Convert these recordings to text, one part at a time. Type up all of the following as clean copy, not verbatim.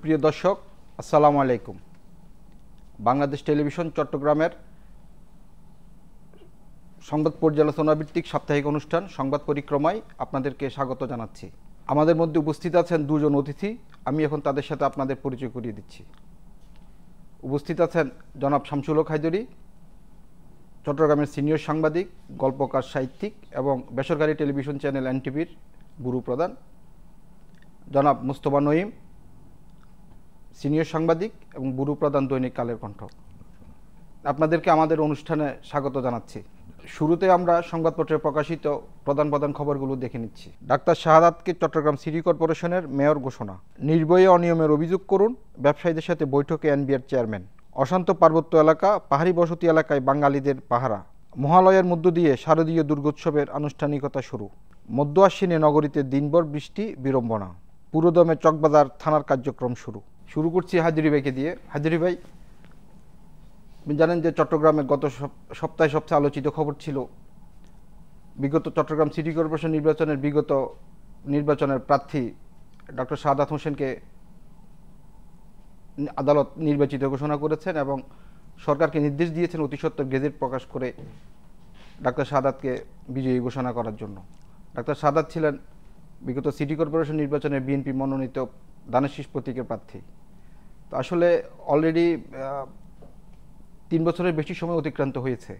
সুপ্রিয় দর্শক, আসসালামু আলাইকুম। বাংলাদেশ টেলিভিশন চট্টগ্রামের সংবাদ পর্যালোচনা ভিত্তিক সাপ্তাহিক অনুষ্ঠান সংবাদ পরিক্রমায় আপনাদেরকে স্বাগত জানাচ্ছি। আমাদের মধ্যে উপস্থিত আছেন দুজন অতিথি। আমি এখন তাদের সাথে আপনাদের পরিচয় করিয়ে দিচ্ছি। উপস্থিত আছেন জনাব শামসুল হক হায়দরি, চট্টগ্রামের সিনিয়র সাংবাদিক, গল্পকার, সাহিত্যিক এবং বেসরকারি টেলিভিশন চ্যানেল এনটিভির ব্যুরো প্রধান। জনাব মুস্তফা নঈম, সিনিয়র সাংবাদিক এবং ব্যুরো প্রধান, দৈনিক কালের কণ্ঠ। আপনাদেরকে আমাদের অনুষ্ঠানে স্বাগত জানাচ্ছি। শুরুতে আমরা সংবাদপত্রে প্রকাশিত প্রধান প্রধান খবরগুলো দেখে নিচ্ছি। ডাক্তার শাহাদাতকে চট্টগ্রাম সিটি কর্পোরেশনের মেয়র ঘোষণা। নির্ভয়ে অনিয়মের অভিযোগ করুন, ব্যবসায়ীদের সাথে বৈঠকে এনবিআর চেয়ারম্যান। অশান্ত পার্বত্য এলাকা, পাহাড়ি বসতি এলাকায় বাঙালিদের পাহারা। মহালয়ের মধ্য দিয়ে শারদীয় দুর্গোৎসবের আনুষ্ঠানিকতা শুরু। মধ্য আশ্বিনে নগরীতে দিনভর বৃষ্টি, বিড়ম্বনা। পুরোদমে চকবাজার থানার কার্যক্রম শুরু করছি হায়দরি ভাইকে দিয়ে। হায়দরি ভাই, আপনি জানেন যে চট্টগ্রামে গত সপ্তাহে সবচেয়ে আলোচিত খবর ছিল বিগত চট্টগ্রাম সিটি কর্পোরেশন নির্বাচনের প্রার্থী ডক্টর শাহাদাত হোসেনকে আদালত নির্বাচিত ঘোষণা করেছেন এবং সরকারকে নির্দেশ দিয়েছেন অতি সত্বর গেজেট প্রকাশ করে ডাক্তার শাহাদাতকে বিজয়ী ঘোষণা করার জন্য। ডাক্তার শাহাদাত ছিলেন বিগত সিটি কর্পোরেশন নির্বাচনে বিএনপি মনোনীত দানের শীষ প্রতীকের প্রার্থী। তো আসলে অলরেডি 3 বছরের বেশি সময় অতিক্রান্ত হয়েছে।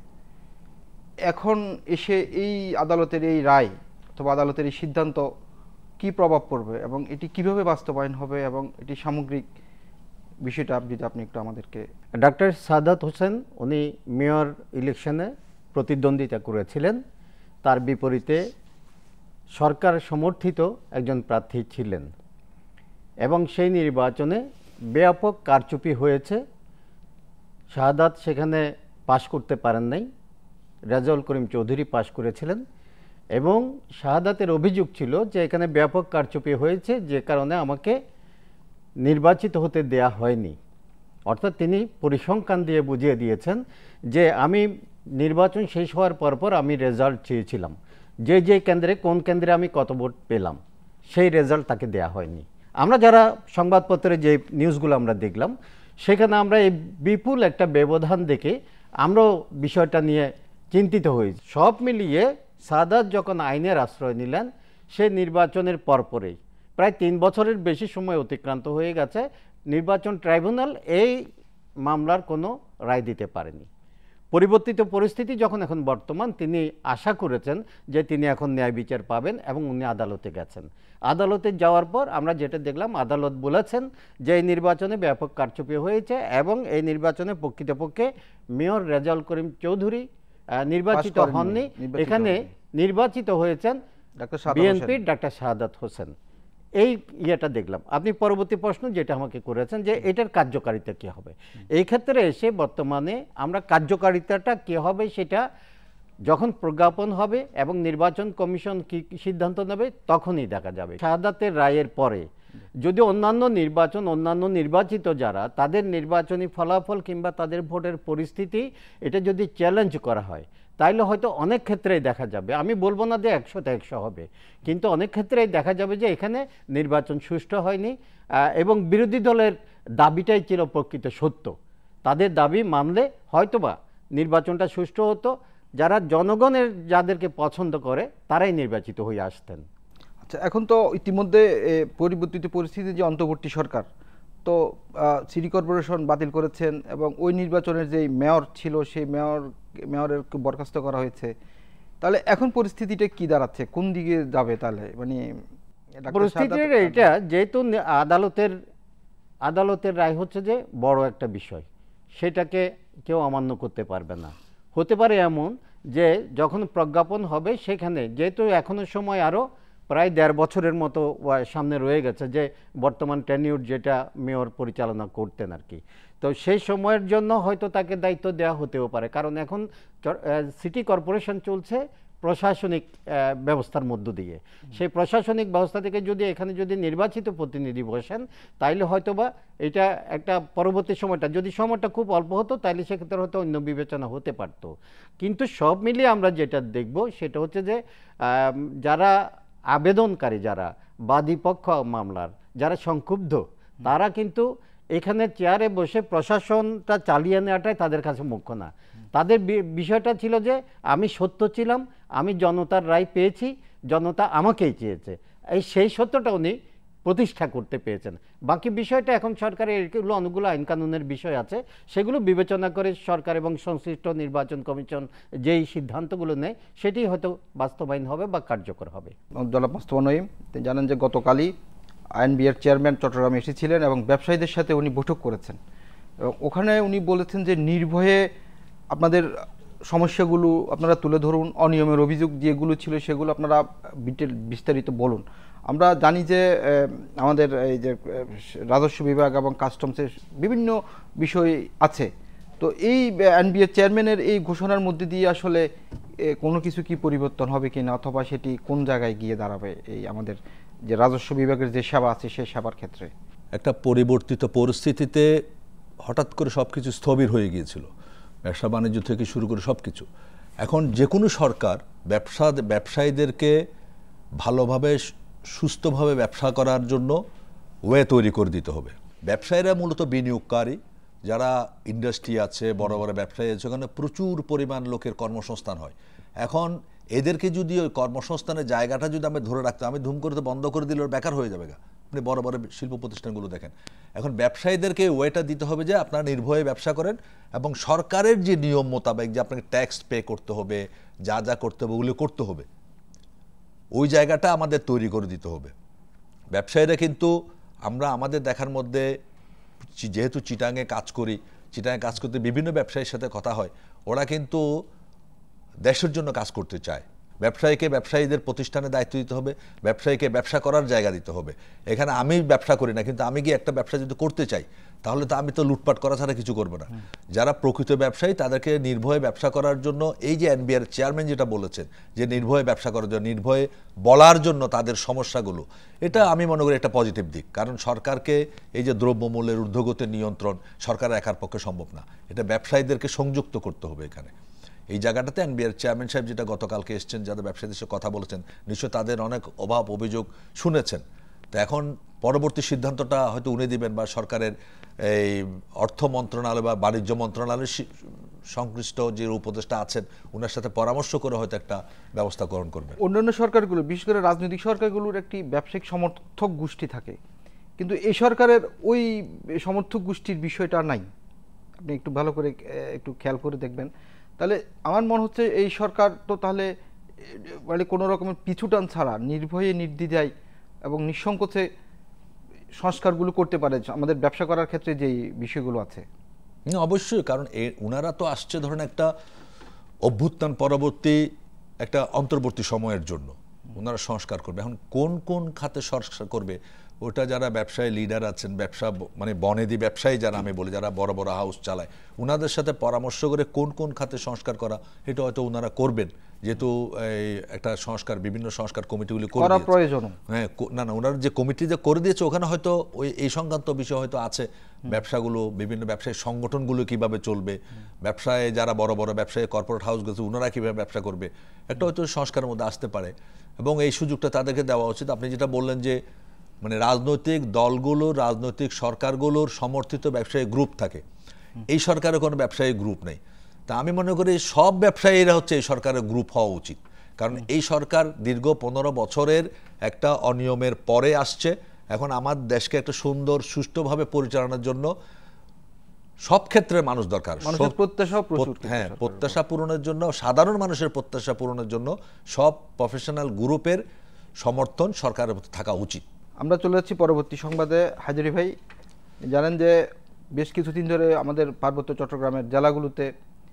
এখন এসে এই আদালতের এই রায় অথবা আদালতের এই সিদ্ধান্ত কি প্রভাব পড়বে এবং এটি কিভাবে বাস্তবায়ন হবে এবং এটি সামগ্রিক বিষয়টা যদি আপনি একটু আমাদেরকে। ডাক্তার শাহাদাত হোসেন উনি মেয়র ইলেকশনে প্রতিদ্বন্দ্বিতা করেছিলেন। তার বিপরীতে সরকার সমর্থিত একজন প্রার্থী ছিলেন এবং সেই নির্বাচনে ব্যাপক কারচুপি হয়েছে। শাহাদাত সেখানে পাশ করতে পারেন নাই, রেজাউল করিম চৌধুরী পাশ করেছিলেন এবং শাহাদাতের অভিযোগ ছিল যে এখানে ব্যাপক কারচুপি হয়েছে, যে কারণে আমাকে নির্বাচিত হতে দেয়া হয়নি। অর্থাৎ তিনি পরিসংখ্যান দিয়ে বুঝিয়ে দিয়েছেন যে আমি নির্বাচন শেষ হওয়ার পরপর আমি রেজাল্ট চেয়েছিলাম, যে কেন্দ্রে কোন কেন্দ্রে আমি কত ভোট পেলাম, সেই রেজাল্ট তাকে দেয়া হয়নি। আমরা যারা সংবাদপত্রে যে নিউজগুলো আমরা দেখলাম সেখানে আমরা এই বিপুল একটা ব্যবধান দেখে আমরাও বিষয়টা নিয়ে চিন্তিত হই। সব মিলিয়ে শাহাদাত যখন আইনের আশ্রয় নিলেন সে নির্বাচনের পরপরেই প্রায় 3 বছরের বেশি সময় অতিক্রান্ত হয়ে গেছে, নির্বাচন ট্রাইব্যুনাল এই মামলার কোনো রায় দিতে পারেনি। পরিবর্তিত পরিস্থিতি যখন এখন বর্তমান, তিনি আশা করেছেন যে তিনি এখন ন্যায় বিচার পাবেন এবং উনি আদালতে গেছেন। আদালতে যাওয়ার পর আমরা যেটা দেখলাম, আদালত বলেছেন যে এই নির্বাচনে ব্যাপক কারচুপি হয়েছে এবং এই নির্বাচনে প্রকৃতপক্ষে মেয়র রেজাউল করিম চৌধুরী নির্বাচিত হননি, এখানে নির্বাচিত হয়েছেন বিএনপির ডাক্তার শাহাদাত হোসেন। এই ইয়েটা দেখলাম। আপনি পরবর্তী প্রশ্ন যেটা আমাকে করেছেন যে এটার কার্যকারিতা কী হবে, এই ক্ষেত্রে এসে বর্তমানে আমরা কার্যকারিতাটা কী হবে সেটা যখন প্রজ্ঞাপন হবে এবং নির্বাচন কমিশন কি সিদ্ধান্ত নেবে তখনই দেখা যাবে। শাহাদাতের রায়ের পরে যদি অন্যান্য নির্বাচিত যারা তাদের নির্বাচনী ফলাফল কিংবা তাদের ভোটের পরিস্থিতি এটা যদি চ্যালেঞ্জ করা হয় তাইলে হয়তো অনেক ক্ষেত্রেই দেখা যাবে, আমি বলবো না যে 100তে 100 হবে, কিন্তু অনেক ক্ষেত্রেই দেখা যাবে যে এখানে নির্বাচন সুষ্ঠু হয়নি এবং বিরোধী দলের দাবিটাই ছিল প্রকৃত সত্য। তাদের দাবি মানলে হয়তোবা নির্বাচনটা সুষ্ঠু হতো, যারা জনগণের যাদেরকে পছন্দ করে তারাই নির্বাচিত হয়ে আসতেন। আচ্ছা, এখন তো ইতিমধ্যে পরিবর্তিত পরিস্থিতি যে অন্তর্বর্তী সরকার তো সিটি কর্পোরেশন বাতিল করেছেন এবং ওই নির্বাচনের যে মেয়র ছিল সেই মেয়রের বরখাস্ত করা হয়েছে। তাহলে এখন পরিস্থিতিটা কি দাঁড়াচ্ছে, কোন দিকে যাবে? তাহলে মানে পরিস্থিতির এটা যেহেতু আদালতের রায় হচ্ছে যে বড় একটা বিষয়, সেটাকে কেউ অমান্য করতে পারবে না। হতে পারে এমন যে যখন প্রজ্ঞাপন হবে সেখানে যেহেতু এখনো সময় আরও প্রায় 1.5 বছরের মতো সামনে রয়ে গেছে, যে বর্তমান টেনিউর যেটা মেয়র পরিচালনা করতেন আর কি, তো সেই সময়ের জন্য হয়তো তাকে দায়িত্ব দেওয়া হতেও পারে। কারণ এখন সিটি কর্পোরেশন চলছে প্রশাসনিক ব্যবস্থার মধ্য দিয়ে, সেই প্রশাসনিক ব্যবস্থা থেকে যদি এখানে যদি নির্বাচিত প্রতিনিধি বসেন তাইলে হয়তোবা এটা একটা পরবর্তী সময়টা খুব অল্প হতো তাইলে সেক্ষেত্রে হয়তো অন্য বিবেচনা হতে পারতো। কিন্তু সব মিলিয়ে আমরা যেটা দেখব সেটা হচ্ছে যে যারা আবেদনকারী, যারা বাদীপক্ষ মামলার, যারা সংক্ষুব্ধ তারা কিন্তু এখানে চেয়ারে বসে প্রশাসনটা চালিয়ে নেওয়াটাই তাদের কাছে মুখ্য না। তাদের বিষয়টা ছিল যে আমি সত্য ছিলাম, আমি জনতার রায় পেয়েছি, জনতা আমাকেই চেয়েছে, সেই সত্যটা উনি প্রতিষ্ঠা করতে পেরেছেন। বাকি বিষয়টা এখন সরকারের এগুলো অনেকগুলো আইন কানুনের বিষয় আছে, সেগুলো বিবেচনা করে সরকার এবং সংশ্লিষ্ট নির্বাচন কমিশন যেই সিদ্ধান্তগুলো নেয় সেটি হয়তো বাস্তবায়ন হবে বা কার্যকর হবে। জনাব মোস্তফা নঈম, তিনি জানেন যে গতকালই আইএনবিআর চেয়ারম্যান চট্টগ্রামে এসেছিলেন এবং ব্যবসায়ীদের সাথে উনি বৈঠক করেছেন এবং ওখানে উনি বলেছেন যে নির্ভয়ে আপনাদের সমস্যাগুলো আপনারা তুলে ধরুন, অনিয়মের অভিযোগ যেগুলো ছিল সেগুলো আপনারা বিস্তারিত বলুন। আমরা জানি যে আমাদের এই যে রাজস্ব বিভাগ এবং কাস্টমসের বিভিন্ন বিষয় আছে, তো এই আইএনবিআর চেয়ারম্যানের এই ঘোষণার মধ্যে দিয়ে আসলে কোনো কিছু কি পরিবর্তন হবে কিনা, অথবা সেটি কোন জায়গায় গিয়ে দাঁড়াবে এই আমাদের যে রাজস্ব বিভাগের যে সেবা আছে সেই সেবার ক্ষেত্রে? একটা পরিবর্তিত পরিস্থিতিতে হঠাৎ করে সব কিছু স্থবির হয়ে গিয়েছিল, ব্যবসা বাণিজ্য থেকে শুরু করে সব কিছু। এখন যে কোনো সরকার ব্যবসায়ীদেরকে ভালোভাবে সুস্থভাবে ব্যবসা করার জন্য ওয়ে তৈরি করে দিতে হবে। ব্যবসায়ীরা মূলত বিনিয়োগকারী, যারা ইন্ডাস্ট্রি আছে, বড় বড় ব্যবসায়ী আছে, ওখানে প্রচুর পরিমাণ লোকের কর্মসংস্থান হয়। এখন এদেরকে যদি ওই কর্মসংস্থানের জায়গাটা যদি আমি ধরে রাখতে, আমি ধুম করে তো বন্ধ করে দিলে ওর বেকার হয়ে যাবে গা। আপনি বড় বড় শিল্প প্রতিষ্ঠানগুলো দেখেন, এখন ব্যবসায়ীদেরকে ওয়েটা দিতে হবে যে আপনারা নির্ভয়ে ব্যবসা করেন এবং সরকারের যে নিয়ম মোতাবেক যে আপনাকে ট্যাক্স পে করতে হবে, যা যা করতে হবে ওগুলো করতে হবে, ওই জায়গাটা আমাদের তৈরি করে দিতে হবে। ব্যবসায়ীরা কিন্তু আমরা আমাদের দেখার মধ্যে, যেহেতু চিটাঙে কাজ করি, চিটাঙে কাজ করতে বিভিন্ন ব্যবসায়ীর সাথে কথা হয়, ওরা কিন্তু দেশের জন্য কাজ করতে চায়। ব্যবসায়ীকে ব্যবসায়ীদের প্রতিষ্ঠানে দায়িত্ব দিতে হবে, ব্যবসায়ীকে ব্যবসা করার জায়গা দিতে হবে। এখানে আমি ব্যবসা করি না, কিন্তু আমি গিয়ে একটা ব্যবসা যদি করতে চাই তাহলে তো আমি তো লুটপাট করা ছাড়া কিছু করবো না। যারা প্রকৃত ব্যবসায়ী তাদেরকে নির্ভয়ে ব্যবসা করার জন্য এই যে আইএনবিআর চেয়ারম্যান যেটা বলেছেন যে নির্ভয়ে ব্যবসা করার জন্য, নির্ভয়ে বলার জন্য তাদের সমস্যাগুলো, এটা আমি মনে করি একটা পজিটিভ দিক। কারণ সরকারকে এই যে দ্রব্যমূল্যের ঊর্ধ্বগতির নিয়ন্ত্রণ সরকারের একার পক্ষে সম্ভব না, এটা ব্যবসায়ীদেরকে সংযুক্ত করতে হবে। এখানে এই জায়গাটাতে আইএনবিআর চেয়ারম্যান সাহেব যেটা গতকালকে এসছেন, যাদের ব্যবসায়ীদের সাথে কথা বলেছেন, নিশ্চয় তাদের অনেক অভাব অভিযোগ শুনেছেন। তো এখন পরবর্তী সিদ্ধান্তটা হয়তো উনি দিবেন, বা সরকারের এই অর্থ মন্ত্রণালয় বা বাণিজ্য মন্ত্রণালয়ের সংশ্লিষ্ট যে উপদেষ্টা আছেন ওনার সাথে পরামর্শ করে হয়তো একটা ব্যবস্থা গ্রহণ করবেন। অন্যান্য সরকারগুলো, বিশেষ করে রাজনৈতিক সরকারগুলোর একটি ব্যবসায়িক সমর্থক গোষ্ঠী থাকে, কিন্তু এই সরকারের ওই সমর্থক গোষ্ঠীর বিষয়টা নাই। আপনি একটু ভালো করে একটু খেয়াল করে দেখবেন, তাহলে আমার মনে হচ্ছে এই সরকার তো তাহলে মানে কোনো রকমের পিছুটান ছাড়া নির্ভয়ে নির্দ্বিধায় এবং নিঃসংকোচে সংস্কারগুলো করতে পারে আমাদের ব্যবসা করার ক্ষেত্রে যে বিষয়গুলো আছে। অবশ্যই, কারণ ওনারা তো আসছে ধরেন একটা অভ্যুত্থান পরবর্তী একটা অন্তর্বর্তী সময়ের জন্য ওনারা সংস্কার করবে। এখন কোন কোন খাতে সংস্কার করবে ওটা যারা ব্যবসায়ী লিডার আছেন, ব্যবসা মানে বনেদি ব্যবসায়ী যারা আমি বলি, যারা বড় বড় হাউস চালায়, ওনাদের সাথে পরামর্শ করে কোন কোন খাতে সংস্কার করা এটা হয়তো ওনারা করবেন। যেহেতু একটা সংস্কার, বিভিন্ন সংস্কার কমিটিগুলি করা প্রয়োজন। হ্যাঁ, না ওনার যে কমিটি যে করে দিয়েছে ওখানে হয়তো ওই এই সংক্রান্ত বিষয় হয়তো আছে। ব্যবসাগুলো, বিভিন্ন ব্যবসায়ী সংগঠনগুলো কিভাবে চলবে, ব্যবসায় যারা বড় বড় ব্যবসায়ী কর্পোরেট হাউস গেছে ওনারা কিভাবে ব্যবসা করবে, একটা হয়তো সংস্কারের মধ্যে আসতে পারে এবং এই সুযোগটা তাদেরকে দেওয়া উচিত। আপনি যেটা বললেন যে মানে রাজনৈতিক দলগুলো, রাজনৈতিক সরকারগুলোর সমর্থিত ব্যবসায়ী গ্রুপ থাকে, এই সরকারের কোনো ব্যবসায়ী গ্রুপ নেই। তা আমি মনে করি সব ব্যবসায়ীরা হচ্ছে এই সরকারের গ্রুপ হওয়া উচিত, কারণ এই সরকার দীর্ঘ 15 বছরের একটা অনিয়মের পরে আসছে। এখন আমার দেশকে একটা সুন্দর সুষ্ঠুভাবে পরিচালনার জন্য সব ক্ষেত্রে মানুষ দরকার, হ্যাঁ, প্রত্যাশা পূরণের জন্য, সাধারণ মানুষের প্রত্যাশা পূরণের জন্য সব প্রফেশনাল গ্রুপের সমর্থন সরকারের থাকা উচিত। আমরা চলে যাচ্ছি পরবর্তী সংবাদে। হাজারি ভাই, জানেন যে বেশ কিছুদিন ধরে আমাদের পার্বত্য চট্টগ্রামের জেলাগুলোতে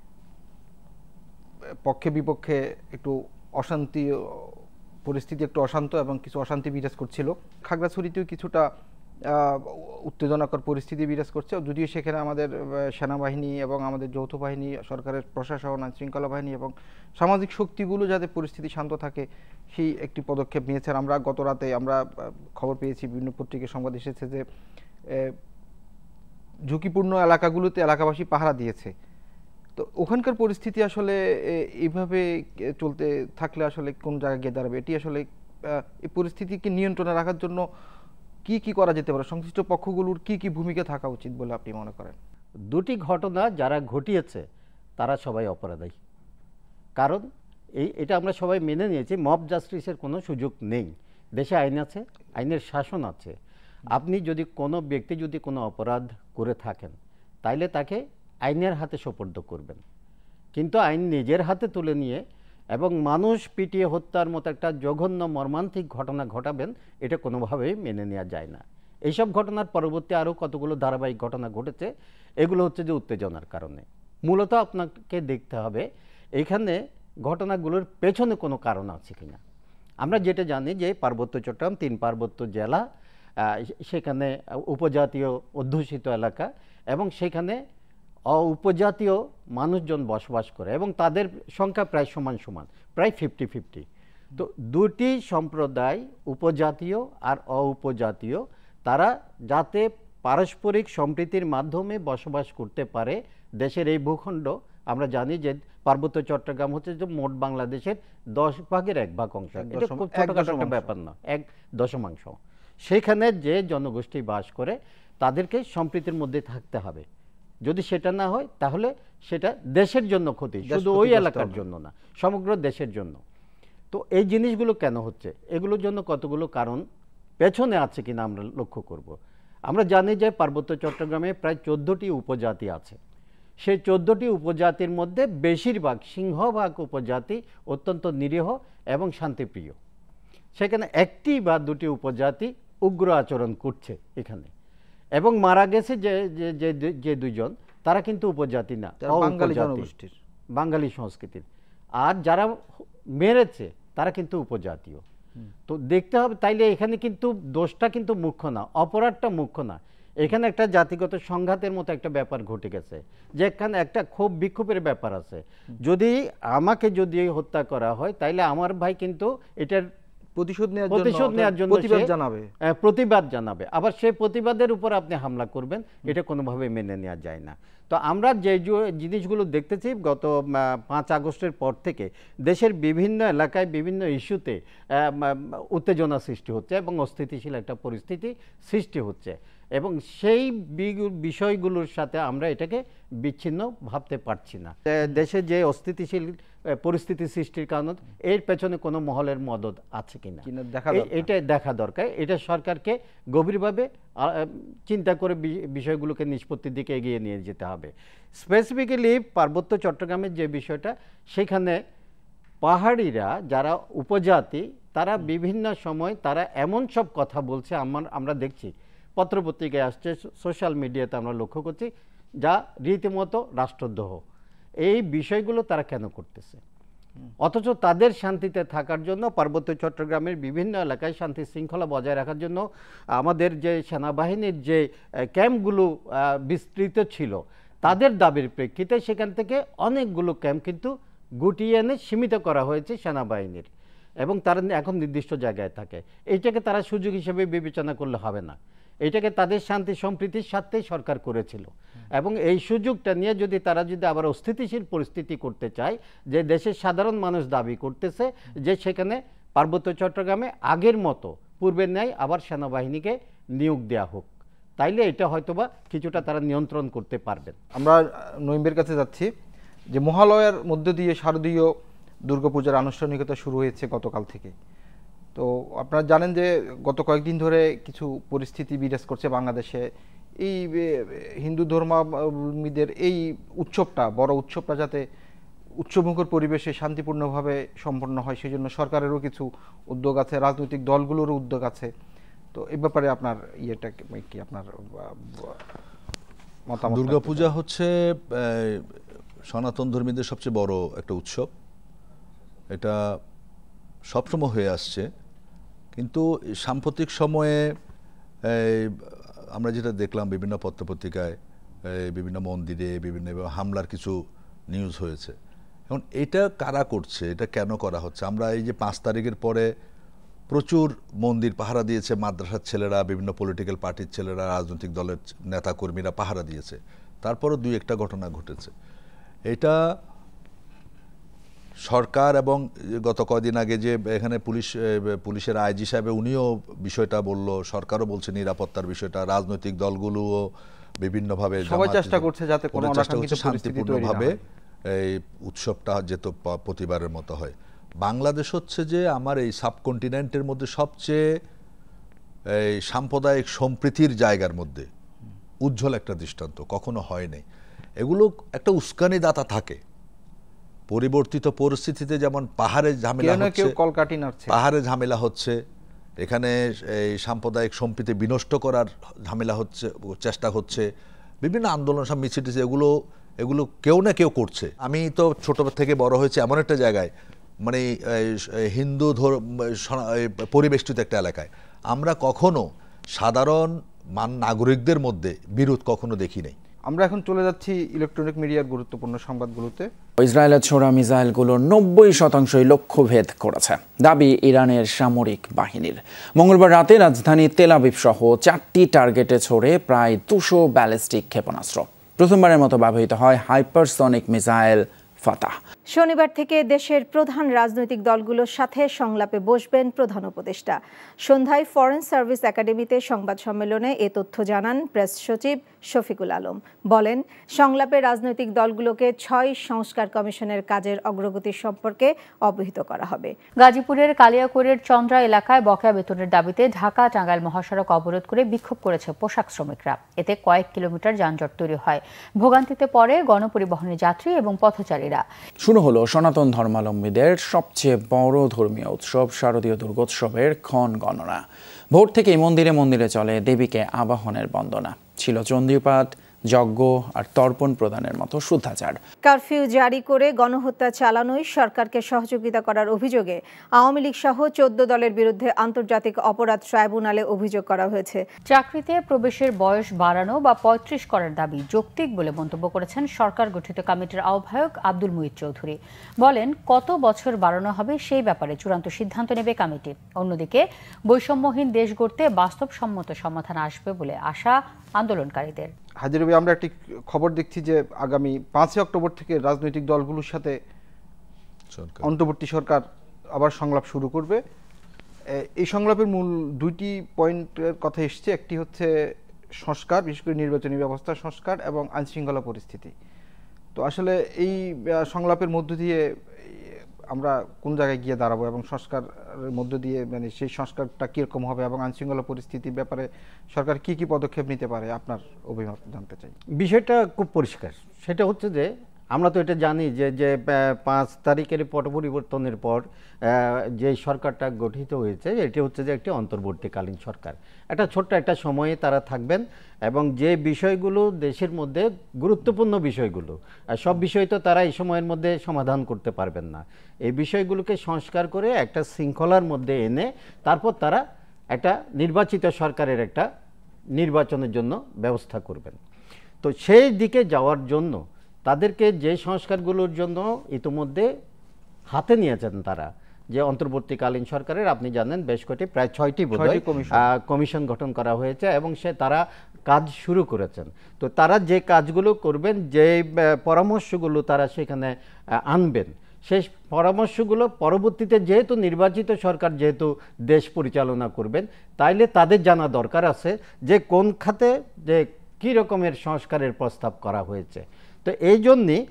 পক্ষে বিপক্ষে একটু অশান্তি পরিস্থিতি, একটু অশান্ত এবং কিছু অশান্তি বিরাজ করছিল। খাগড়াছড়িতেও কিছুটা উত্তেজনাকর পরিস্থিতি বিরাজ করছে, যদিও সেখানে আমাদের সেনাবাহিনী এবং আমাদের যৌথ বাহিনী, সরকারের প্রশাসন, আইন শৃঙ্খলা বাহিনী এবং সামাজিক শক্তিগুলো যাতে পরিস্থিতি শান্ত থাকে সেই একটি পদক্ষেপ নিয়েছেন। আমরা গত রাতে আমরা খবর পেয়েছি, বিভিন্ন পত্রিকায় সংবাদ এসেছে যে ঝুঁকিপূর্ণ এলাকাগুলোতে এলাকাবাসী পাহারা দিয়েছে। তো ওখানকার পরিস্থিতি আসলে এইভাবে চলতে থাকলে আসলে কোন জায়গায় গিয়ে দাঁড়াবে? এটি আসলে এই পরিস্থিতিকে নিয়ন্ত্রণে রাখার জন্য কি কি করা যেতে পারে, সংশ্লিষ্ট পক্ষগুলোর কি কি ভূমিকা থাকা উচিত বলে আপনি মনে করেন? দুটি ঘটনা যারা ঘটিয়েছে তারা সবাই অপরাধী। কারণ এটা আমরা সবাই মেনে নিয়েছি, মব জাস্টিসের কোনো সুযোগ নেই। দেশে আইন আছে, আইনের শাসন আছে। আপনি যদি কোনো ব্যক্তি যদি কোনো অপরাধ করে থাকেন তাইলে তাকে আইনের হাতে সোপর্দ করবেন, কিন্তু আইন নিজের হাতে তুলে নিয়ে এবং মানুষ পিটিয়ে হত্যার মতো একটা জঘন্য মর্মান্তিক ঘটনা ঘটাবেন, এটা কোনোভাবেই মেনে নেওয়া যায় না। এইসব ঘটনার পরবর্তী আরও কতগুলো ধারাবাহিক ঘটনা ঘটেছে, এগুলো হচ্ছে যে উত্তেজনার কারণে। মূলত আপনাকে দেখতে হবে এখানে ঘটনাগুলোর পেছনে কোনো কারণ আছে কিনা। আমরা যেটা জানি যে পার্বত্য চট্টগ্রাম 3 পার্বত্য জেলা, সেখানে উপজাতীয় অধ্যুষিত এলাকা এবং সেখানে উপজাতীয় মানুষজন বসবাস করে এবং তাদের সংখ্যা প্রায় সমান সমান, প্রায় 50-50। তো দুটি সম্প্রদায়, উপজাতীয় আর উপজাতীয়, তারা যাতে পারস্পরিক সম্প্রীতির মাধ্যমে বসবাস করতে পারে দেশের এই ভূখণ্ড। আমরা জানি যে পার্বত্য চট্টগ্রাম হচ্ছে যে মোট বাংলাদেশের 10 ভাগের 1 ভাগ অংশ, এটা খুব ছোটখাটো একটা ব্যাপার না, 1/10। সেখানে যে জনগোষ্ঠী বাস করে তাদেরকে সম্প্রীতির মধ্যে থাকতে হবে। যদি সেটা না হয় তাহলে সেটা দেশের জন্য ক্ষতি, শুধু ওই এলাকার জন্য না, সমগ্র দেশের জন্য। তো এই জিনিসগুলো কেন হচ্ছে, এগুলোর জন্য কতগুলো কারণ পেছনে আছে কিনা আমরা লক্ষ্য করব। আমরা জানি যে পার্বত্য চট্টগ্রামে প্রায় 14টি উপজাতি আছে। সেই 14টি উপজাতির মধ্যে বেশিরভাগ, সিংহভাগ উপজাতি অত্যন্ত নিরীহ এবং শান্তিপ্রিয়। সেখানে 1টি বা 2টি উপজাতি উগ্র আচরণ করছে এখানে, এবং মারা গেছে যে দুইজন, তারা কিন্তু উপজাতি না, বাঙালি জনগোষ্ঠীর, বাঙালি সংস্কৃতির। আর যারা মেরেছে তারা কিন্তু উপজাতীয়। তো দেখতে হবে, তাইলে এখানে কিন্তু দোষটা কিন্তু মুখ্য না, অপরাধটা মুখ্য না। এখানে একটা জাতিগত সংঘাতের মতো একটা ব্যাপার ঘটে গেছে, যে এখানে একটা ক্ষোভ বিক্ষোভের ব্যাপার আছে। যদি আমাকে যদি হত্যা করা হয় তাইলে আমার ভাই কিন্তু এটার প্রতিশোধ নেওয়ার জন্য প্রতিবাদ জানাবে। আবার সেই প্রতিবাদের উপর আপনি হামলা করবেন, এটা কোনোভাবে মেনে নেওয়া যায় না। তো আমরা যে জিনিসগুলো দেখতেছি গত 5 আগস্টের পর থেকে দেশের বিভিন্ন এলাকায় বিভিন্ন ইস্যুতে উত্তেজনা সৃষ্টি হচ্ছে এবং অস্থিতিশীল একটা পরিস্থিতি সৃষ্টি হচ্ছে, এবং সেই বিষয়গুলোর সাথে আমরা এটাকে বিচ্ছিন্ন ভাবতে পারছি না। দেশে যে অস্থিতিশীল পরিস্থিতি সৃষ্টির কারণ, এর পেছনে কোনো মহলের মদদ আছে কিনা এটা দেখা দরকার। এটা সরকারকে গভীরভাবে চিন্তা করে বিষয়গুলোকে নিষ্পত্তির দিকে এগিয়ে নিয়ে যেতে হবে। স্পেসিফিক্যালি পার্বত্য চট্টগ্রামের যে বিষয়টা, সেখানে পাহাড়িরা যারা উপজাতি, তারা বিভিন্ন সময় তারা এমন সব কথা বলছে, আমরা দেখছি পত্রপত্রিকায় আসছে, সোশ্যাল মিডিয়াতে আমরা লক্ষ্য করছি, যা রীতিমতো রাষ্ট্রদ্রোহ। এই বিষয়গুলো তারা কেন করতেছে? অথচ তাদের শান্তিতে থাকার জন্য, পার্বত্য চট্টগ্রামের বিভিন্ন এলাকায় শান্তি শৃঙ্খলা বজায় রাখার জন্য আমাদের যে সেনাবাহিনীর যে ক্যাম্পগুলো বিস্তৃত ছিল, তাদের দাবির প্রেক্ষিতে সেখান থেকে অনেকগুলো ক্যাম্প কিন্তু গুটিয়ে এনে সীমিত করা হয়েছে সেনাবাহিনীর, এবং তারা এখন নির্দিষ্ট জায়গায় থাকে। এইটাকে তারা সুযোগ হিসেবে বিবেচনা করলে হবে না, এটাকে তাদের শান্তি সম্প্রীতির সাথেই সরকার করেছিল। এবং এই সুযোগটা নিয়ে যদি তারা আবার অস্থিতিশীল পরিস্থিতি করতে চায়, যে দেশের সাধারণ মানুষ দাবি করতেছে যে সেখানে পার্বত্য চট্টগ্রামে আগের মতো পূর্বের ন্যায় আবার সেনাবাহিনীকে নিয়োগ দেওয়া হোক, তাইলে এটা হয়তোবা কিছুটা তারা নিয়ন্ত্রণ করতে পারবেন। আমরা নইমের কাছে যাচ্ছি, যে মহালয়ার মধ্য দিয়ে শারদীয় দুর্গাপূজার আনুষ্ঠানিকতা শুরু হয়েছে গতকাল থেকে। তো আপনারা জানেন যে গত কয়েকদিন ধরে কিছু পরিস্থিতি বিরাজ করছে বাংলাদেশে। এই হিন্দু ধর্মাবলম্বীদের এই উৎসবটা, বড় উৎসবটা যাতে উৎসবমুখর পরিবেশে শান্তিপূর্ণভাবে সম্পন্ন হয়, সেই জন্য সরকারেরও কিছু উদ্যোগ আছে, রাজনৈতিক দলগুলোরও উদ্যোগ আছে। তো এই ব্যাপারে আপনার ইয়েটা কি, আপনার মতামত? দুর্গাপূজা হচ্ছে সনাতন ধর্মীদের সবচেয়ে বড় একটা উৎসব। এটা সবসময় হয়ে আসছে, কিন্তু সাম্প্রতিক সময়ে আমরা যেটা দেখলাম বিভিন্ন পত্রপত্রিকায়, বিভিন্ন মন্দিরে বিভিন্ন হামলার কিছু নিউজ হয়েছে। এখন এটা কারা করছে, এটা কেন করা হচ্ছে? আমরা এই যে 5 তারিখের পরে প্রচুর মন্দির পাহারা দিয়েছে, মাদ্রাসার ছেলেরা, বিভিন্ন পলিটিক্যাল পার্টির ছেলেরা, রাজনৈতিক দলের নেতাকর্মীরা পাহারা দিয়েছে, তারপরও 2-1টা ঘটনা ঘটেছে। এটা সরকার এবং গত কয়দিন আগে যে এখানে পুলিশের আইজি সাহেব উনিও বিষয়টা বলল, সরকারও বলছে নিরাপত্তার বিষয়টা, রাজনৈতিক দলগুলোও বিভিন্নভাবে সবাই চেষ্টা করছে যাতে কোনো অনাকাঙ্ক্ষিত পরিস্থিতি তৈরি না হয়, এই উৎসবটা যেত প্রতিবারের মতো হয়। বাংলাদেশ হচ্ছে যে আমার এই সাবকন্টিনেন্টের মধ্যে সবচেয়ে এই সাম্প্রদায়িক সম্প্রীতির জায়গার মধ্যে উজ্জ্বল একটা দৃষ্টান্ত, কখনো হয় নাই। এগুলো একটা উস্কানি দাতা থাকে। পরিবর্তিত পরিস্থিতিতে যেমন পাহাড়ে ঝামেলা হচ্ছে, এখানে এই সাম্প্রদায়িক সম্প্রীতি বিনষ্ট করার ঝামেলা হচ্ছে, চেষ্টা হচ্ছে, বিভিন্ন আন্দোলন সব মিছিল, এগুলো কেউ না কেউ করছে। আমি তো ছোট থেকে বড় হয়েছে এমন একটা জায়গায়, মানে হিন্দু পরিবেষ্টিত একটা এলাকায়, আমরা কখনো সাধারণ নাগরিকদের মধ্যে বিরোধ কখনো দেখি নাই। আমরা এখন চলে যাচ্ছি ইলেকট্রনিক মিডিয়ার গুরুত্বপূর্ণ সংবাদগুলোতে। ইসরায়েলের ছোড়া মিসাইলগুলোর 90% লক্ষ্যভেদ করেছে দাবি ইরানের সামরিক বাহিনীর। মঙ্গলবার রাতে রাজধানী তেল আবিব সহ 4টি টার্গেটে ছোড়ে প্রায় 200 ব্যালিস্টিক ক্ষেপণাস্ত্র। প্রথমবারের মতো ব্যবহৃত হয় হাইপারসনিক মিসাইল ফাতাহ। শনিবার থেকে দেশের প্রধান রাজনৈতিক দলগুলোর সাথে সংলাপে বসবেন প্রধান উপদেষ্টা। সন্ধ্যায় ফরেন সার্ভিস একাডেমিতে সংবাদ সম্মেলনে এ তথ্য জানান প্রেস সচিব শফিকুল আলম। বলেন, সংলাপে রাজনৈতিক দলগুলোকে 6 সংস্কার কমিশনের কাজের অগ্রগতি সম্পর্কে অবহিত করা হবে। গাজীপুরের কালিয়াকৈরের চন্দ্রা এলাকায় বকেয়া বেতনের দাবিতে ঢাকা টাঙ্গাইল মহাসড়ক অবরোধ করে বিক্ষোভ করেছে পোশাক শ্রমিকরা। এতে কয়েক কিলোমিটার যানজট তৈরি হয়। ভোগান্তিতে পড়ে গণপরিবহনের যাত্রী এবং পথচারীরা। শুরু হলো সনাতন ধর্মাবলম্বীদের সবচেয়ে বড় ধর্মীয় উৎসব শারদীয় দুর্গোৎসবের ক্ষণ গণনা। ভোর থেকেই মন্দিরে মন্দিরে চলে দেবীকে আবাহনের বন্দনা। ছিল চণ্ডীপাঠ, যজ্ঞ আর তর্পণ প্রদানের মতো শুদ্ধাচার। কারফিউ জারি করে গণহত্যা চালানোয় সরকারকে সহযোগিতা করার অভিযোগে আওয়ামী লীগ সহ 14 দলের বিরুদ্ধে আন্তর্জাতিক অপরাধ ট্রাইব্যুনালে অভিযোগ করা হয়েছে। চাকরিতে প্রবেশের বয়স বাড়ানো বা 35 করার দাবি যৌক্তিক বলে মন্তব্য করেছেন সরকার গঠিত কমিটির আহ্বায়ক আব্দুল মুহিত চৌধুরী। বলেন, কত বছর বাড়ানো হবে সেই ব্যাপারে চূড়ান্ত সিদ্ধান্ত নেবে কমিটি। অন্যদিকে বৈষম্যহীন দেশ গড়তে বাস্তবসম্মত সমাধান আসবে বলে আশা আন্দোলনকারীদের। হাজির ভাই, আমরা একটি খবর দেখছি যে আগামী 5 অক্টোবর থেকে রাজনৈতিক দলগুলোর সাথে অন্তর্বর্তী সরকার আবার সংলাপ শুরু করবে। এই সংলাপের মূল 2টি পয়েন্টের কথা এসছে। একটি হচ্ছে সংস্কার, বিশেষ করে নির্বাচনী ব্যবস্থা সংস্কার এবং আইনশৃঙ্খলা পরিস্থিতি। তো আসলে এই সংলাপের মধ্য দিয়ে আমরা কোন জায়গায় গিয়ে দাঁড়াবো এবং সংস্কারের মধ্য দিয়ে মানে সেই সংস্কারটা কীরকম হবে এবং আইনশৃঙ্খলা পরিস্থিতির ব্যাপারে সরকার কি কি পদক্ষেপ নিতে পারে, আপনার অভিমত জানতে চাই। বিষয়টা খুব পরিষ্কার। সেটা হচ্ছে যে আমরা তো এটা জানি যে 5 তারিখের পট পরিবর্তনের পর যে সরকারটা গঠিত হয়েছে এটি হচ্ছে যে একটি অন্তর্বর্তীকালীন সরকার। একটা ছোট্ট একটা সময়ে তারা থাকবেন এবং যে বিষয়গুলো দেশের মধ্যে গুরুত্বপূর্ণ বিষয়গুলো, সব বিষয় তো তারা এই সময়ের মধ্যে সমাধান করতে পারবেন না। এই বিষয়গুলোকে সংস্কার করে একটা শৃঙ্খলার মধ্যে এনে তারপর তারা একটা নির্বাচিত সরকারের একটা নির্বাচনের জন্য ব্যবস্থা করবেন। তো সেই দিকে যাওয়ার জন্য তাদেরকে যে সংস্কারগুলোর জন্য ইতিমধ্যে হাতে নিয়েছেন তারা, যে অন্তর্বর্তীকালীন সরকারের আপনি জানেন বেশ কয়েকটি প্রায় 6টি বোধহয় কমিশন গঠন করা হয়েছে এবং তারা কাজ শুরু করেছেন। তো তারা যে কাজগুলো করবেন, যে পরামর্শগুলো তারা সেখানে আনবেন, সেই পরামর্শগুলো পরবর্তীতে যেহেতু নির্বাচিত সরকার যেহেতু দেশ পরিচালনা করবেন, তাইলে তাদের জানা দরকার আছে যে কোন খাতে যে কী রকমের সংস্কারের প্রস্তাব করা হয়েছে। তো এই জন্যই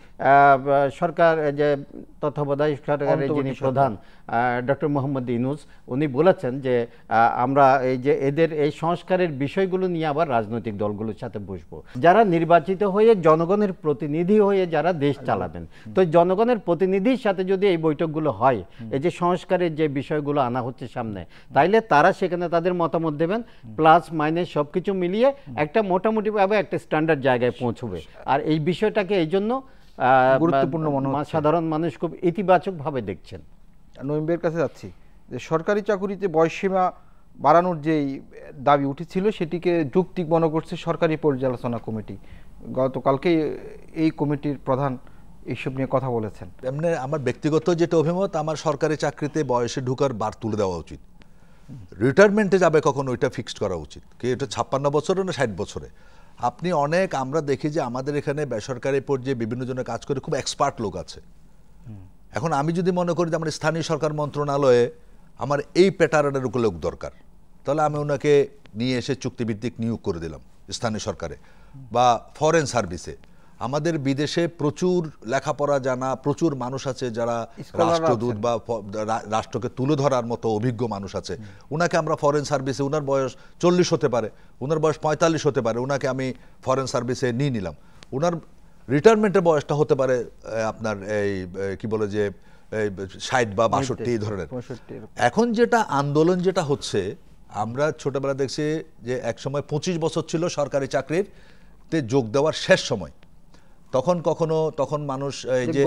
সরকার যে তত্ত্বাবধায়ক সরকারের যিনি প্রধান ডক্টর মোহাম্মদ ইউনূস উনি বলেছেন যে আমরা এই যে এদের এই সংস্কারের বিষয়গুলো নিয়ে আবার রাজনৈতিক দলগুলোর সাথে বসবো, যারা নির্বাচিত হয়ে জনগণের প্রতিনিধি হয়ে যারা দেশ চালাবেন। তো জনগণের প্রতিনিধির সাথে যদি এই বৈঠকগুলো হয়, এই যে সংস্কারের যে বিষয়গুলো আনা হচ্ছে সামনে, তাইলে তারা সেখানে তাদের মতামত দেবেন, প্লাস মাইনাস সব কিছু মিলিয়ে একটা মোটামুটিভাবে একটা স্ট্যান্ডার্ড জায়গায় পৌঁছবে। আর এই বিষয়টাকে এই জন্য গুরুত্বপূর্ণ মনে হচ্ছে, সাধারণ মানুষ খুব ইতিবাচকভাবে দেখছেন। নইমের কাছে যাচ্ছি যে সরকারি চাকুরিতে বয়সসীমা বাড়ানোর যেই দাবি উঠেছিল সেটিকে যৌক্তিক মনে করছে সরকারি পর্যালোচনা কমিটি। গতকালকে এই কমিটির প্রধান এইসব নিয়ে কথা বলেছেন। এমনি আমার ব্যক্তিগত যেটা অভিমত, আমার সরকারি চাকরিতে বয়সে ঢুকার বার তুলে দেওয়া উচিত। রিটায়ারমেন্টে যাবে কখন ওইটা ফিক্সড করা উচিত, কি এটা 56 বছরে না 60 বছরে। আপনি আমরা দেখি যে আমাদের এখানে বেসরকারি পর্যায়ে বিভিন্ন জনের কাজ করে খুব এক্সপার্ট লোক আছে, এখন আমি যদি মনে করি যে আমার স্থানীয় সরকার মন্ত্রণালয়ে আমার এই প্যাটার্নের লোক দরকার, তাহলে আমি ওনাকে নিয়ে এসে চুক্তিভিত্তিক নিয়োগ করে দিলাম স্থানীয় সরকারে বা ফরেন সার্ভিসে। আমাদের বিদেশে প্রচুর লেখাপড়া জানা প্রচুর মানুষ আছে যারা রাষ্ট্রদূত বা রাষ্ট্রকে তুলে ধরার মতো অভিজ্ঞ মানুষ আছে, ওনাকে আমরা ফরেন সার্ভিসে, ওনার বয়স 40 হতে পারে, ওনার বয়স 45 হতে পারে, ওনাকে আমি ফরেন সার্ভিসে নিয়ে নিলাম। ওনার রিটায়ারমেন্টের বয়সটা হতে পারে আপনার এই কি বলে যে 60 বা 62 এই ধরনের। এখন যেটা আন্দোলন যেটা হচ্ছে, আমরা ছোটবেলা দেখছি যে একসময় 25 বছর ছিল সরকারি চাকরিতে যোগ দেওয়ার শেষ সময়। তখন মানুষ এই যে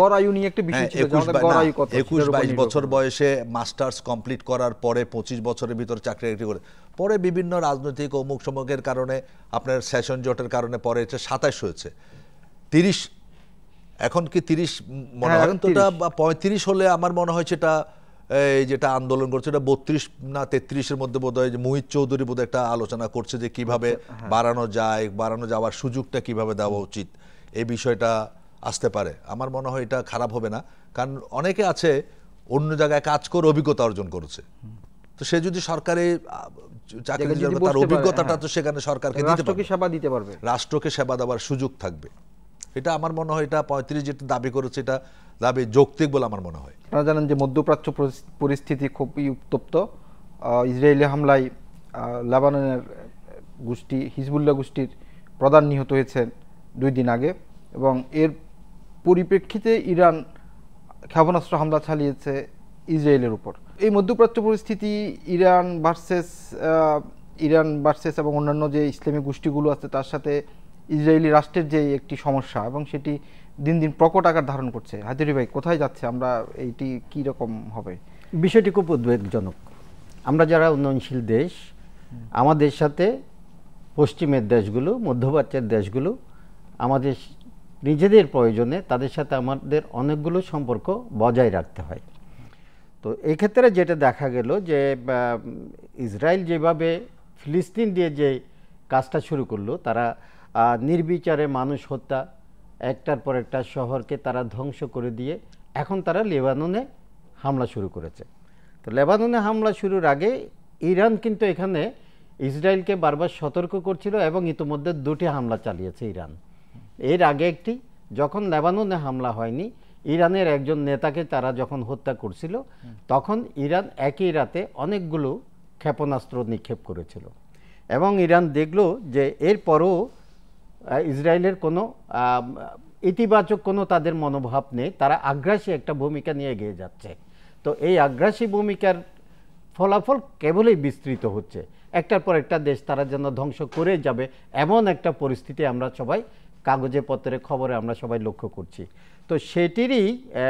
21-22 বছর বয়সে মাস্টার্স কমপ্লিট করার পরে 25 বছরের ভিতর চাকরি করে, পরে বিভিন্ন রাজনৈতিক অমুক সমকের কারণে আপনার সেশন জোটের কারণে পরে এটা 27 হয়েছে, 30 এখন কি 30 মনে হয় তো, 35 হলে আমার মনে হয় সেটা এই যেটা আন্দোলন করছে এটা 32 না 33-এর মধ্যে বোধহয় যে মোহিত চৌধুরী বোধহয় একটা আলোচনা করছে যে কিভাবে বাড়ানো যায়, বাড়ানো যাওয়ার সুযোগটা কিভাবে দেওয়া উচিত, এই বিষয়টা আসতে পারে। আমার মনে হয় এটা খারাপ হবে না, কারণ অনেকে আছে অন্য জায়গায় কাজ করে অভিজ্ঞতা অর্জন করেছে, তো সে যদি সরকারি চাকরি তার অভিজ্ঞতাটা তো সেখানে সরকারকে দিতে পারবে, রাষ্ট্রকে সেবা দেওয়ার সুযোগ থাকবে। এটা আমার মনে হয় এটা 35 যেটা দাবি করেছে এটা দাবি যৌক্তিক বলে আমার মনে হয়। আপনারা জানেন যে মধ্যপ্রাচ্য পরিস্থিতি খুবই উত্তপ্ত। ইসরায়েলি হামলায় লেবাননের গোষ্ঠী হিজবুল্লাহ গোষ্ঠীর প্রধান নিহত হয়েছেন 2 দিন আগে, এবং এর পরিপ্রেক্ষিতে ইরান ক্ষেপণাস্ত্র হামলা চালিয়েছে ইসরায়েলের উপর। এই মধ্যপ্রাচ্য পরিস্থিতি ইরান ভার্সেস এবং অন্যান্য যে ইসলামী গোষ্ঠীগুলো আছে তার সাথে ইসরায়েলি রাষ্ট্রের যে একটি সমস্যা, এবং সেটি দিন দিন প্রকট আকার ধারণ করছে। হায়দরি ভাই, কোথায় যাচ্ছে আমরা, এইটি কি রকম হবে? বিষয়টি খুব উদ্বেগজনক। আমরা যারা উন্নয়নশীল দেশ, আমাদের সাথে পশ্চিমের দেশগুলো, মধ্যপ্রাচ্যের দেশগুলো আমাদের নিজেদের প্রয়োজনে তাদের সাথে আমাদের অনেকগুলো সম্পর্ক বজায় রাখতে হয়। তো এই ক্ষেত্রে যেটা দেখা গেল যে ইসরায়েল যেভাবে ফিলিস্তিন দিয়ে যে কাজটা শুরু করলো, তারা নির্বিচারে মানুষ হত্যা, একটার পর একটা শহরকে তারা ধ্বংস করে দিয়ে এখন তারা লেবাননে হামলা শুরু করেছে। তো লেবাননে হামলা শুরুর আগে ইরান কিন্তু এখানে ইসরায়েলকে বারবার সতর্ক করছিল এবং ইতিমধ্যে 2টি হামলা চালিয়েছে ইরান। এর আগে একটি, যখন লেবাননে হামলা হয়নি, ইরানের একজন নেতাকে তারা যখন হত্যা করছিল, তখন ইরান একই রাতে অনেকগুলো ক্ষেপণাস্ত্র নিক্ষেপ করেছিল, এবং ইরান দেখলো যে এরপরও ইসরায়েলের কোনো ইতিবাচক কোনো তাদের মনোভাব নেই, তারা আগ্রাসী একটা ভূমিকা নিয়ে এগিয়ে যাচ্ছে। তো এই আগ্রাসী ভূমিকার ফলাফল কেবলই বিস্তৃত হচ্ছে, একটার পর একটা দেশ তারা যেন ধ্বংস করে যাবে এমন একটা পরিস্থিতি আমরা সবাই কাগজে পত্রে খবরে আমরা সবাই লক্ষ্য করছি। তো সেটিরই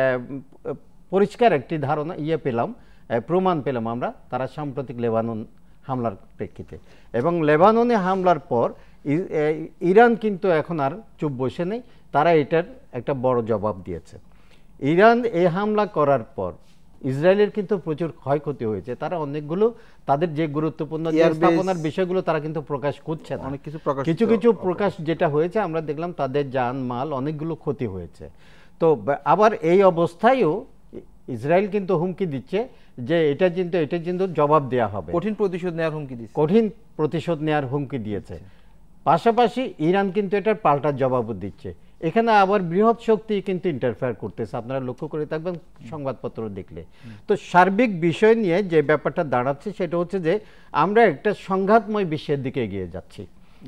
পরিষ্কার একটি ধারণা প্রমাণ পেলাম আমরা তারা সাম্প্রতিক লেবানন হামলার প্রেক্ষিতে। এবং লেবাননে হামলার পর ইরান কিন্তু এখন আর চুপ বসে নেই, তারা এটার একটা বড় জবাব দিয়েছে। ইরান এই হামলা করার পর ইসরায়েলের কিন্তু প্রচুর ক্ষয়ক্ষতি হয়েছে, তারা অনেকগুলো তাদের যে গুরুত্বপূর্ণ স্থাপনার বিষয়গুলো তারা কিন্তু প্রকাশ করছে না, কিছু কিছু প্রকাশ যেটা হয়েছে আমরা দেখলাম তাদের জান মাল অনেকগুলো ক্ষতি হয়েছে। তো আবার এই অবস্থায়ও ইসরায়েল কিন্তু হুমকি দিচ্ছে যে এটা কিন্তু জবাব দেওয়া হবে, কঠিন প্রতিশোধ নেওয়ার হুমকি দিয়েছে। পাশাপাশি ইরান কিন্তু এটার পাল্টা জবাবও দিচ্ছে। এখানে আবার বৃহৎ শক্তি কিন্তু ইন্টারফেয়ার করতেছে, আপনারা লক্ষ্য করে থাকবেন সংবাদপত্র দেখলে। তো সার্বিক বিষয় নিয়ে যে ব্যাপারটা দাঁড়াচ্ছে সেটা হচ্ছে যে আমরা একটা সংঘাতময় বিশ্বের দিকে এগিয়ে যাচ্ছি,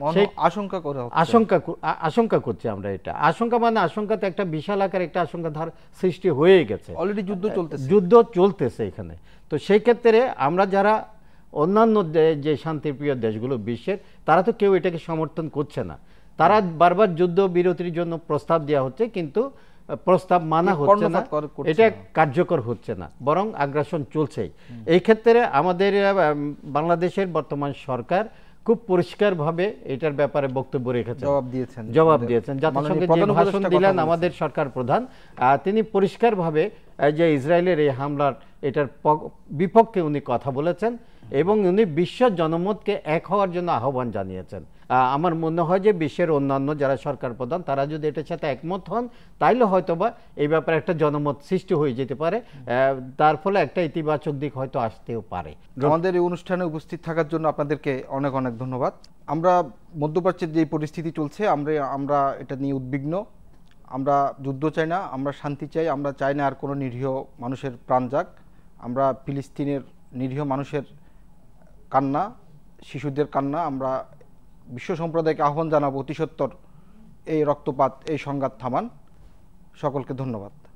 আশঙ্কা করছি আমরা। এটা আশঙ্কাতে একটা বিশাল আকার একটা আশঙ্কা সৃষ্টি হয়ে গেছে, অলরেডি যুদ্ধ চলতেছে এখানে। তো সেই ক্ষেত্রে আমরা যারা অন্যান্য যে শান্তিপ্রিয় দেশগুলো বিশ্বের, তারা তো কেউ এটাকে সমর্থন করছে না, তারা বারবার যুদ্ধ বিরতির জন্য প্রস্তাব দেওয়া হচ্ছে, কিন্তু প্রস্তাব মানা হচ্ছে না, এটা কার্যকর হচ্ছে না, বরং আগ্রাসন চলছেই। এই ক্ষেত্রে আমাদের বাংলাদেশের বর্তমান সরকার খুব পরিষ্কারভাবে এটার ব্যাপারে বক্তব্য রেখেছেন, জবাব দিয়েছেন। জাতিসংঘে যে ভাষণ দিলেন আমাদের সরকার প্রধান, তিনি পরিষ্কারভাবে যে ইসরায়েলের এই হামলার এটার বিপক্ষে উনি কথা বলেছেন, এবং উনি বিশ্ব জনমতকে এক হওয়ার জন্য আহ্বান জানিয়েছেন। আমার মনে হয় যে বিশ্বের অন্যান্য যারা সরকার প্রধান তারা যদি এটার সাথে একমত হন তাইলে হয়তোবা এই ব্যাপারে একটা জনমত সৃষ্টি হয়ে যেতে পারে, তার ফলে একটা ইতিবাচক দিক হয়তো আসতেও পারে। আমাদের এই অনুষ্ঠানে উপস্থিত থাকার জন্য আপনাদেরকে অনেক অনেক ধন্যবাদ। আমরা মধ্যপ্রাচ্যের যে পরিস্থিতি চলছে আমরা এটা নিয়ে উদ্বিগ্ন। আমরা যুদ্ধ চাই না, আমরা শান্তি চাই। আমরা চাই না আর কোনো নিরীহ মানুষের প্রাণ যাক। আমরা ফিলিস্তিনের নিরীহ মানুষের কান্না, শিশুদের কান্না, আমরা বিশ্ব সম্প্রদায়কে আহ্বান জানাবো অতি সত্বর এই রক্তপাত, এই সংঘাত থামান। সকলকে ধন্যবাদ।